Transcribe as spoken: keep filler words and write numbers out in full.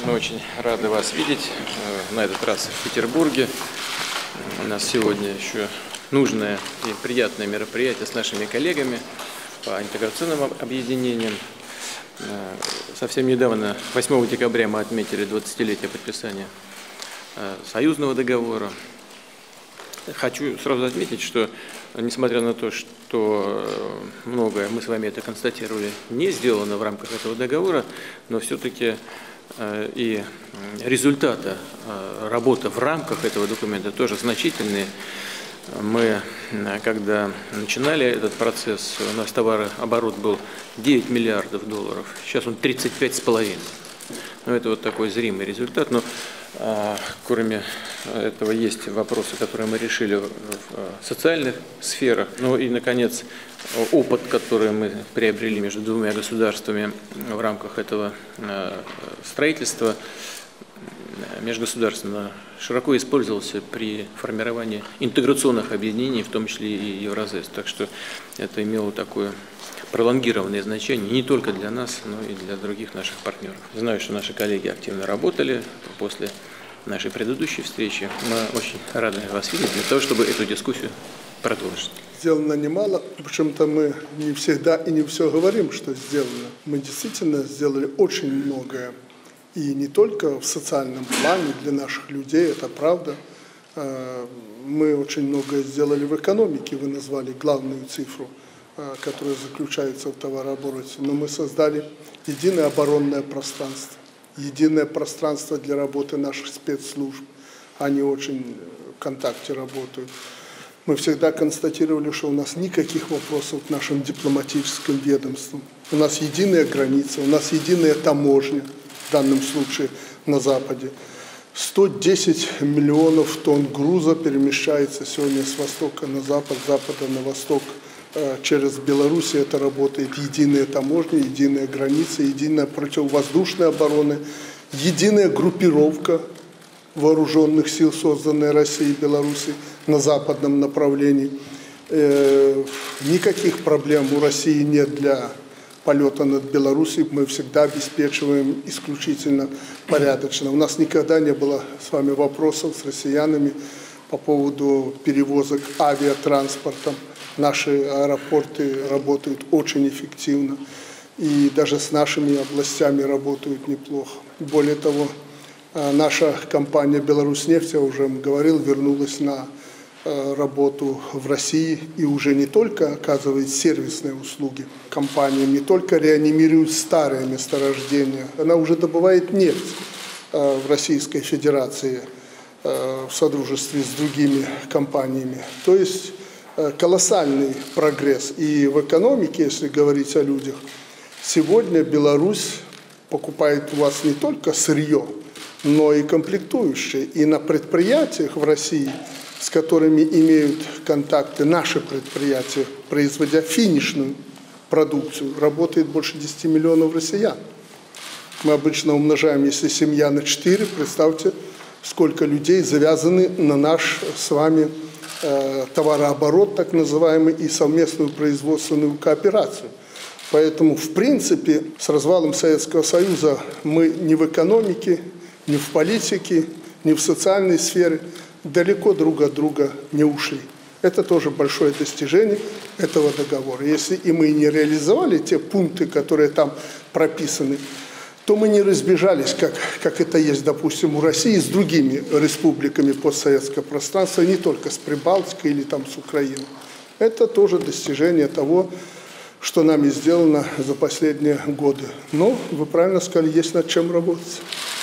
Мы очень рады вас видеть, на этот раз в Петербурге. У нас сегодня еще нужное и приятное мероприятие с нашими коллегами по интеграционным объединениям. Совсем недавно, восьмого декабря, мы отметили двадцатилетие подписания союзного договора. Хочу сразу отметить, что, несмотря на то, что многое, мы с вами это констатировали, не сделано в рамках этого договора, но все-таки и результаты работы в рамках этого документа тоже значительные. Мы, когда начинали этот процесс, у нас товарооборот был девять миллиардов долларов, сейчас он тридцать пять с половиной. Ну, это вот такой зримый результат. Но а, кроме этого есть вопросы, которые мы решили в, в социальных сферах. Ну и, наконец, опыт, который мы приобрели между двумя государствами в рамках этого а, строительства межгосударственно, широко использовался при формировании интеграционных объединений, в том числе и Евразес. Так что это имело такое пролонгированное значение не только для нас, но и для других наших партнеров. Знаю, что наши коллеги активно работали после нашей предыдущей встречи. Мы очень рады вас видеть для того, чтобы эту дискуссию продолжить. Сделано немало, почему-то мы не всегда и не все говорим, что сделано. Мы действительно сделали очень многое. И не только в социальном плане для наших людей, это правда. Мы очень многое сделали в экономике, вы назвали главную цифру, которая заключается в товарообороте. Но мы создали единое оборонное пространство, единое пространство для работы наших спецслужб. Они очень в контакте работают. Мы всегда констатировали, что у нас никаких вопросов к нашим дипломатическим ведомствам. У нас единая граница, у нас единая таможня. В данном случае на Западе. сто десять миллионов тонн груза перемещается сегодня с востока на запад, с запада на восток через Беларусь. Это работает единая таможня, единая граница, единая противовоздушная оборона, единая группировка вооруженных сил, созданная Россией и Беларусью на западном направлении. Никаких проблем у России нет для полета над Белоруссией, мы всегда обеспечиваем исключительно порядочно. У нас никогда не было с вами вопросов с россиянами по поводу перевозок авиатранспортом. Наши аэропорты работают очень эффективно, и даже с нашими областями работают неплохо. Более того, наша компания «Беларуснефть», я уже говорил, вернулась на работу в России и уже не только оказывает сервисные услуги компаниям, не только реанимирует старые месторождения, она уже добывает нефть в Российской Федерации в содружестве с другими компаниями. То есть колоссальный прогресс. И в экономике, если говорить о людях, сегодня Беларусь покупает у вас не только сырье, но и комплектующие. И на предприятиях в России, с которыми имеют контакты наши предприятия, производя финишную продукцию, работает больше десяти миллионов россиян. Мы обычно умножаем, если семья на четыре, представьте, сколько людей завязаны на наш с вами э, товарооборот, так называемый, и совместную производственную кооперацию. Поэтому, в принципе, с развалом Советского Союза мы ни в экономике, ни в политике, ни в социальной сфере далеко друг от друга не ушли. Это тоже большое достижение этого договора. Если и мы не реализовали те пункты, которые там прописаны, то мы не разбежались, как, как это есть, допустим, у России с другими республиками постсоветского пространства, не только с Прибалтикой или там с Украиной. Это тоже достижение того, что нами сделано за последние годы. Но, вы правильно сказали, есть над чем работать.